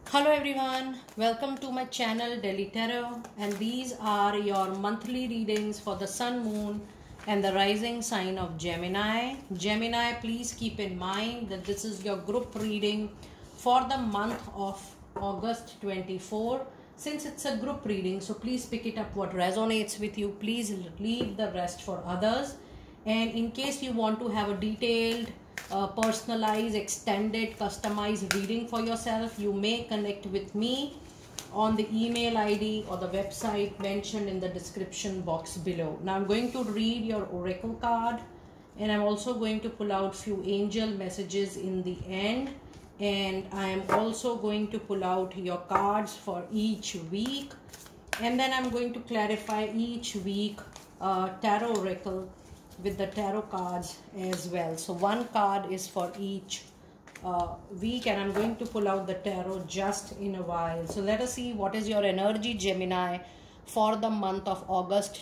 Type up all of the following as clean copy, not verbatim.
Hello everyone, welcome to my channel Daily Tarot, and these are your monthly readings for the Sun, Moon and the rising sign of Gemini. Gemini, please keep in mind that this is your group reading for the month of August 24. Since it's a group reading, so please pick it up what resonates with you. Please leave the rest for others. And in case you want to have a detailed personalized, extended, customized reading for yourself, you may connect with me on the email ID or the website mentioned in the description box below. Now I'm going to read your oracle card, and I'm also going to pull out few angel messages in the end, and I am also going to pull out your cards for each week, and then I'm going to clarify each week tarot oracle with the tarot cards as well. So one card is for each week, and I'm going to pull out the tarot just in a while. So let us see what is your energy, Gemini, for the month of August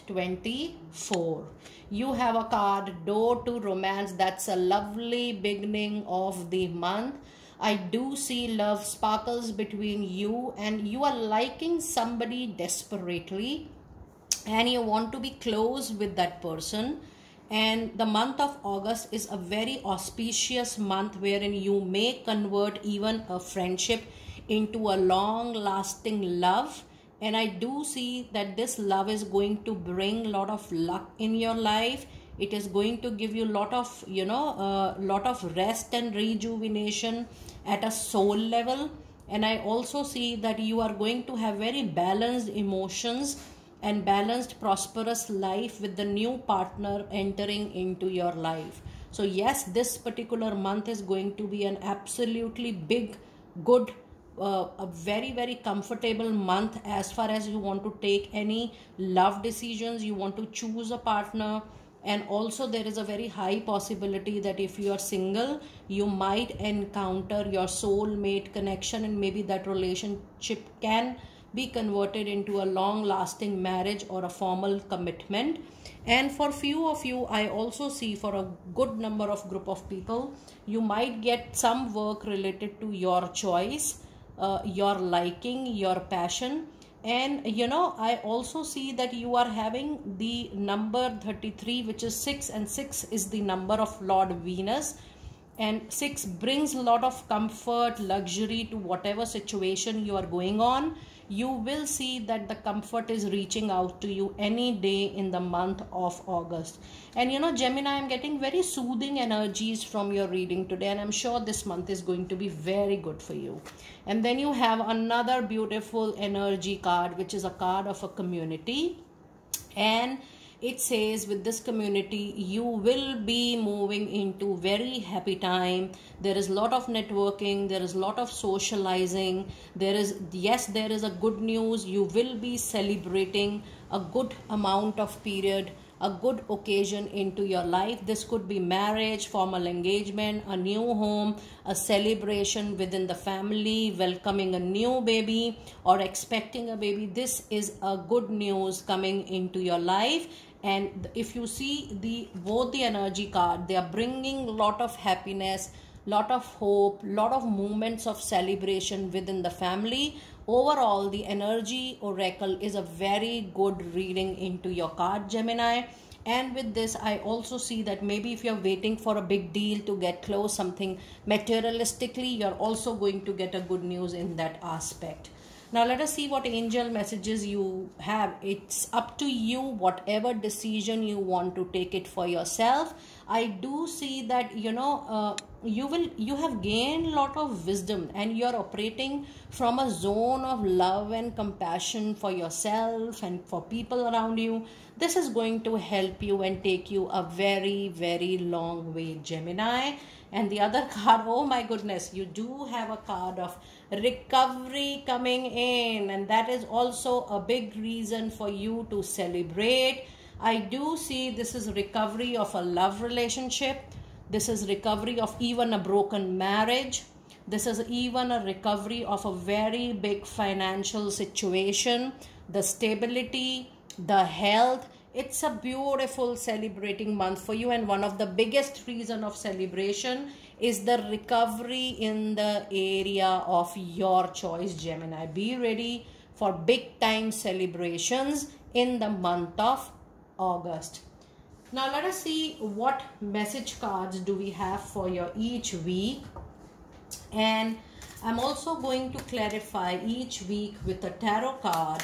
24. You have a card, Door to Romance. That's a lovely beginning of the month. I do see love sparkles between you, and you are liking somebody desperately and you want to be close with that person. And the month of August is a very auspicious month wherein you may convert even a friendship into a long lasting love. And I do see that this love is going to bring a lot of luck in your life. It is going to give you a lot of, lot of rest and rejuvenation at a soul level. And I also see that you are going to have very balanced emotions and balanced, prosperous life with the new partner entering into your life. So yes, this particular month is going to be an absolutely big, good, a very, very comfortable month as far as you want to take any love decisions, you want to choose a partner. And also there is a very high possibility that if you are single, you might encounter your soulmate connection, and maybe that relationship can be converted into a long-lasting marriage or a formal commitment. And for few of you, I also see for a good number of group of people, you might get some work related to your choice, your liking, your passion. And I also see that you are having the number 33, which is 6, and 6 is the number of Lord Venus. And 6 brings a lot of comfort, luxury to whatever situation you are going on. You will see that the comfort is reaching out to you any day in the month of August. And Gemini, I'm getting very soothing energies from your reading today, and I'm sure this month is going to be very good for you. And then you have another beautiful energy card, which is a card of a community. And it says with this community, you will be moving into very happy time. There is a lot of networking. There is a lot of socializing. There is a good news. You will be celebrating a good amount of period, a good occasion into your life. This could be marriage, formal engagement, a new home, a celebration within the family, welcoming a new baby or expecting a baby. This is a good news coming into your life. And if you see both the energy card, they are bringing a lot of happiness, lot of hope, lot of moments of celebration within the family. Overall, the energy oracle is a very good reading into your card, Gemini. And with this, I also see that maybe if you're waiting for a big deal to get close, something materialistically, you're also going to get a good news in that aspect. Now let us see what angel messages you have. It's up to you, whatever decision you want to take it for yourself. I do see that you have gained a lot of wisdom, and you're operating from a zone of love and compassion for yourself and for people around you. This is going to help you and take you a very, very long way, Gemini. And the other card, oh my goodness, you do have a card of recovery coming in, and that is also a big reason for you to celebrate. I do see this is recovery of a love relationship. This is recovery of even a broken marriage. This is even a recovery of a very big financial situation, the stability, the health. It's a beautiful celebrating month for you, and one of the biggest reason of celebration is the recovery in the area of your choice, Gemini. Be ready for big time celebrations in the month of August. Now let us see what message cards do we have for your each week. And I'm also going to clarify each week with a tarot card.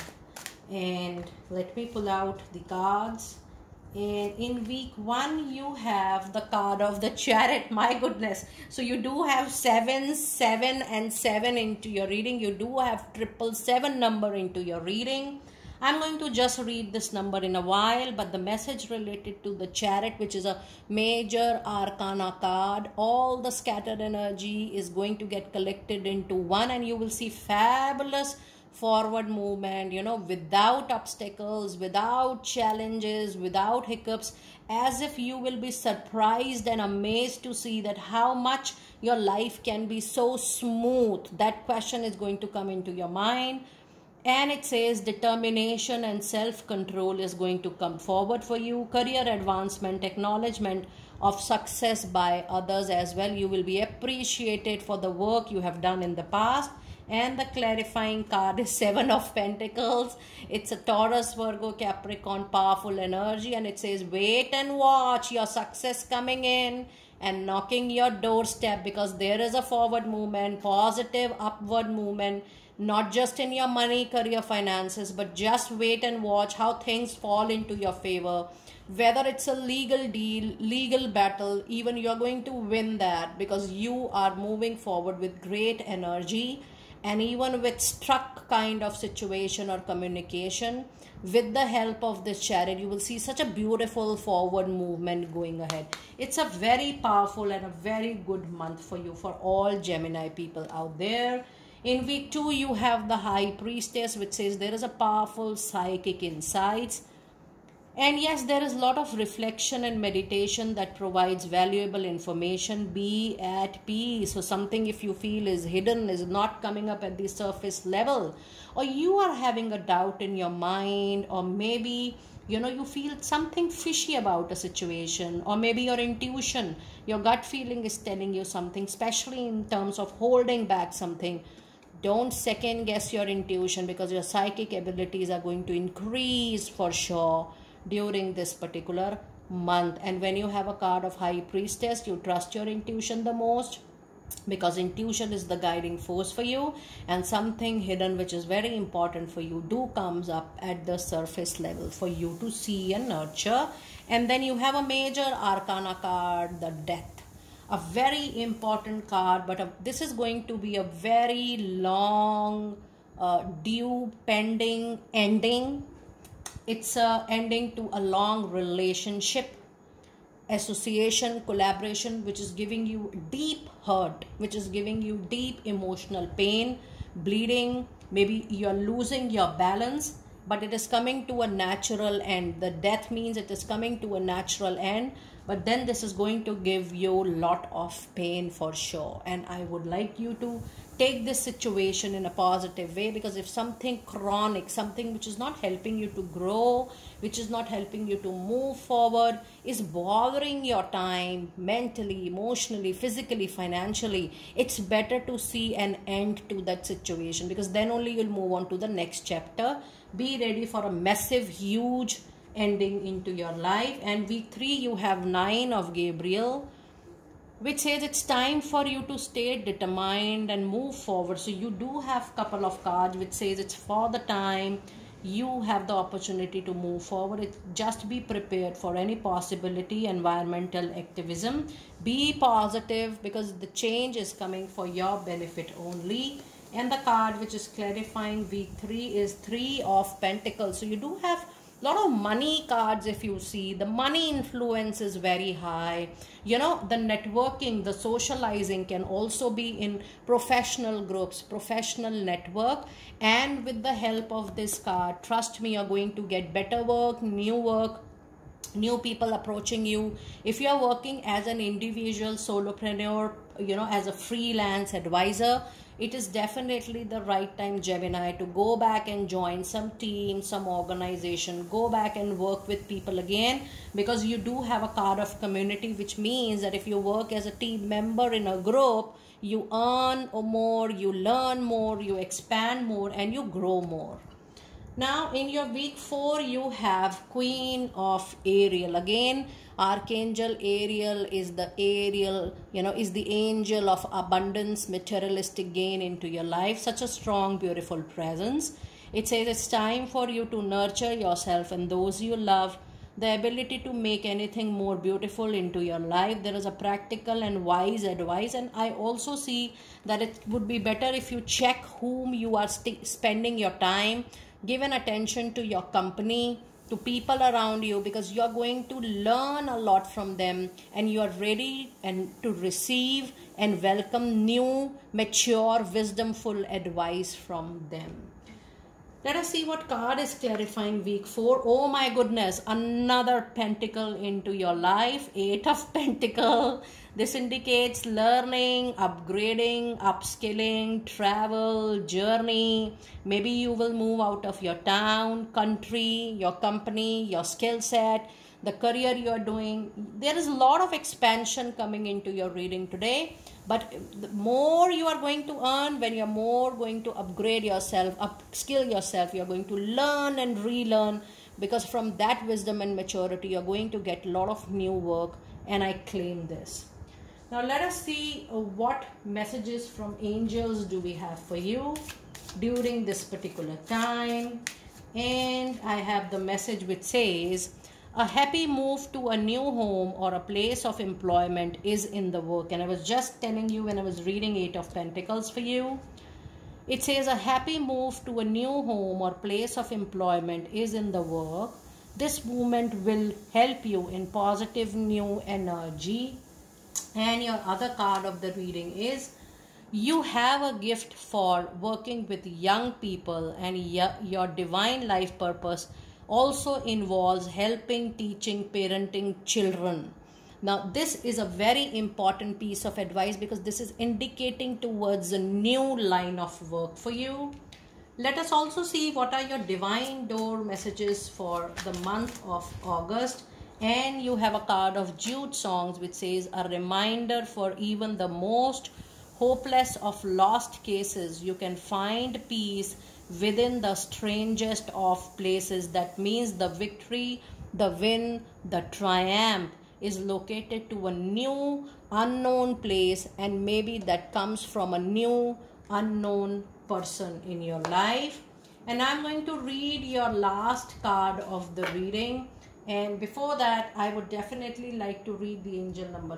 And let me pull out the cards. And in week 1 you have the card of the Chariot. My goodness, so you do have 7, 7 and 7 into your reading. You do have 777 number into your reading. I'm going to just read this number in a while, but the message related to the Chariot, which is a major arcana card, all the scattered energy is going to get collected into one, and you will see fabulous forward movement, you know, without obstacles, without challenges, without hiccups, as if you will be surprised and amazed to see that how much your life can be so smooth. That question is going to come into your mind. And it says determination and self-control is going to come forward for you. Career advancement, acknowledgement of success by others as well. You will be appreciated for the work you have done in the past. And the clarifying card is 7 of Pentacles. It's a Taurus, Virgo, Capricorn, powerful energy. And it says wait and watch your success coming in and knocking your doorstep, because there is a forward movement, positive upward movement. Not just in your money, career, finances, but just wait and watch how things fall into your favor. Whether it's a legal deal, legal battle, even you're going to win that, because you are moving forward with great energy. And even with struck kind of situation or communication, with the help of this Chariot, you will see such a beautiful forward movement going ahead. It's a very powerful and a very good month for you, for all Gemini people out there. In week 2, you have the High Priestess, which says there is a powerful psychic insights. And yes, there is a lot of reflection and meditation that provides valuable information. Be at peace. So something, if you feel is hidden, is not coming up at the surface level, or you are having a doubt in your mind, or maybe, you know, you feel something fishy about a situation, or maybe your intuition, your gut feeling is telling you something, especially in terms of holding back something. Don't second guess your intuition, because your psychic abilities are going to increase for sure during this particular month. And when you have a card of High Priestess, you trust your intuition the most, because intuition is the guiding force for you, and something hidden which is very important for you comes up at the surface level for you to see and nurture. And then you have a major arcana card, the Death. A very important card, but this is going to be a very long due pending ending. It's a ending to a long relationship, association, collaboration, which is giving you deep hurt, which is giving you deep emotional pain, bleeding. Maybe you're losing your balance, but it is coming to a natural end. The Death means it is coming to a natural end, but then this is going to give you a lot of pain for sure. And I would like you to take this situation in a positive way, because if something chronic, something which is not helping you to grow, which is not helping you to move forward, is bothering your time mentally, emotionally, physically, financially, it's better to see an end to that situation, because then only you'll move on to the next chapter. Be ready for a massive, huge ending into your life. And week 3, you have 9 of Gabriel, which says it's time for you to stay determined and move forward. So you do have a couple of cards which says it's for the time you have the opportunity to move forward. Just be prepared for any possibility. Environmental activism, be positive, because the change is coming for your benefit only. And the card which is clarifying week 3 is 3 of Pentacles. So you do have a lot of money cards. If you see, the money influence is very high. You know, the networking, the socializing can also be in professional groups, professional network. And with the help of this card, trust me, you're going to get better work, new people approaching you. If you're working as an individual solopreneur, you know, as a freelance advisor, it is definitely the right time, Gemini, to go back and join some team, some organization, go back and work with people again, because you do have a card of community, which means that if you work as a team member in a group, you earn more, you learn more, you expand more, and you grow more. Now in your week 4, you have Queen of Ariel. Again, Archangel Ariel is the is the angel of abundance, materialistic gain into your life. Such a strong, beautiful presence. It says it's time for you to nurture yourself and those you love, the ability to make anything more beautiful into your life. There is a practical and wise advice, and I also see that it would be better if you check whom you are spending your time. Give an attention to your company, to people around you, because you are going to learn a lot from them, and you are ready and to receive and welcome new, mature, wisdomful advice from them. Let us see what card is clarifying week 4. Oh my goodness, another pentacle into your life. 8 of Pentacles. This indicates learning, upgrading, upskilling, travel, journey. Maybe you will move out of your town, country, your company, your skill set, the career you are doing. There is a lot of expansion coming into your reading today. But the more you are going to earn, when you are more going to upgrade yourself, upskill yourself, you are going to learn and relearn, because from that wisdom and maturity, you are going to get a lot of new work, and I claim this. Now let us see what messages from angels do we have for you during this particular time. And I have the message which says, a happy move to a new home or a place of employment is in the work. And I was just telling you when I was reading 8 of Pentacles for you, it says a happy move to a new home or place of employment is in the work. This movement will help you in positive new energy. And your other card of the reading is, you have a gift for working with young people, and your divine life purpose also involves helping, teaching, parenting children. Now this is a very important piece of advice, because this is indicating towards a new line of work for you. Let us also see what are your divine door messages for the month of August. And you have a card of Jude songs which says, a reminder for even the most hopeless of lost cases, you can find peace within the strangest of places. That means the victory, the win, the triumph is located to a new unknown place, and maybe that comes from a new unknown person in your life. And I'm going to read your last card of the reading, and before that I would definitely like to read the angel number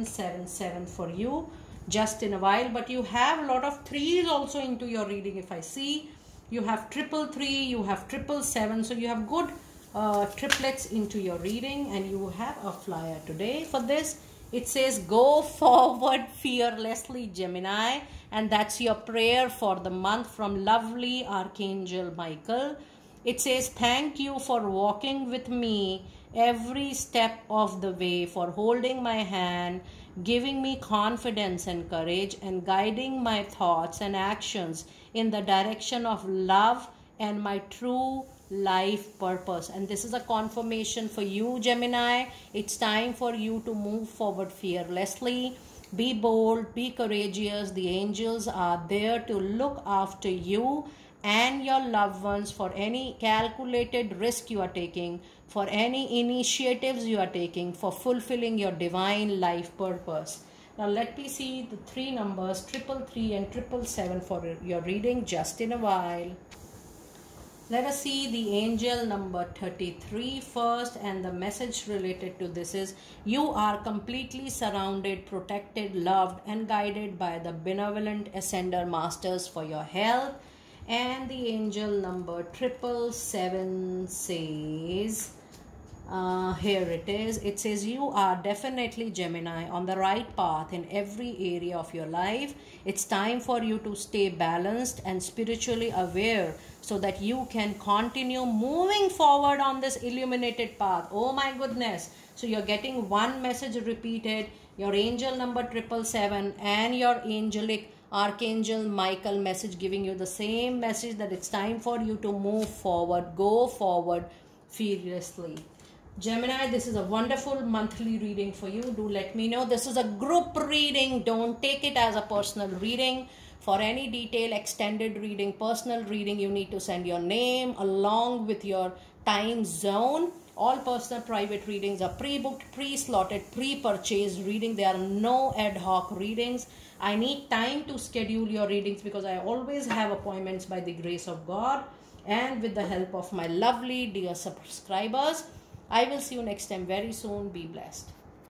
777 for you just in a while. But you have a lot of threes also into your reading. If I see, you have 333, you have 777, so you have good triplets into your reading, and you have a flyer today for this. It says, go forward fearlessly, Gemini, and that's your prayer for the month from lovely Archangel Michael. It says, thank you for walking with me every step of the way, for holding my hand, giving me confidence and courage, and guiding my thoughts and actions in the direction of love and my true life purpose. And this is a confirmation for you, Gemini. It's time for you to move forward fearlessly. Be bold, be courageous. The angels are there to look after you and your loved ones for any calculated risk you are taking, for any initiatives you are taking, for fulfilling your divine life purpose. Now let me see the 3 numbers 333 and 777 for your reading just in a while. Let us see the angel number 33 first, and the message related to this is, you are completely surrounded, protected, loved and guided by the benevolent ascender masters for your health. And the angel number 777 says, here it is. It says, you are definitely, Gemini, on the right path in every area of your life. It's time for you to stay balanced and spiritually aware, so that you can continue moving forward on this illuminated path. Oh my goodness. So you're getting one message repeated, your angel number 777 and your angelic Archangel Michael message giving you the same message that it's time for you to move forward, go forward fearlessly. Gemini, this is a wonderful monthly reading for you. Do let me know. This is a group reading. Don't take it as a personal reading. For any detail, extended reading, personal reading, you need to send your name along with your time zone. All personal private readings are pre-booked, pre-slotted, pre-purchased reading. There are no ad hoc readings. I need time to schedule your readings because I always have appointments by the grace of God and with the help of my lovely dear subscribers. I will see you next time very soon. Be blessed.